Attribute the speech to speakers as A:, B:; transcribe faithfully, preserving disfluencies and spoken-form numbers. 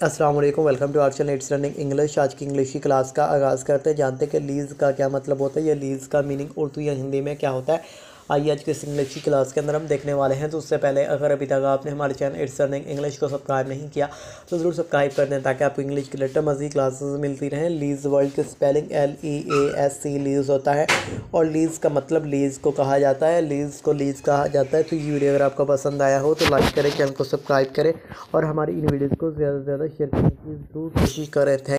A: अस्सलाम वालेकुम, welcome to our channel it's learning English. आज की इंग्लिश की क्लास का आगाज़ करते हैं। जानते हैं कि लीज़ का क्या मतलब होता है, या लीज़ का मीनिंग उर्दू या हिंदी में क्या होता है। आइए आज की इस इंग्लिश की क्लास के अंदर हम देखने वाले हैं। तो उससे पहले अगर अभी तक आपने हमारे चैनल इट्स लर्निंग इंग्लिश को सब्सक्राइब नहीं किया तो ज़रूर सब्सक्राइब कर दें, ताकि आपको इंग्लिश की लेटेस्ट मज़ीद क्लासेस मिलती रहें। लीज़ वर्ड की spelling L E A S C lease होता है, और लीज़ का मतलब लीज़ को कहा जाता है, लीज़ को लीज़ कहा जाता है। तो ये वीडियो अगर आपको पसंद आया हो तो लाइक करें, चैनल को सब्सक्राइब करें और हमारी इन वीडियोज़ को ज़्यादा से ज़्यादा शेयर करने की ज़रूर कोशिश करें। थैंक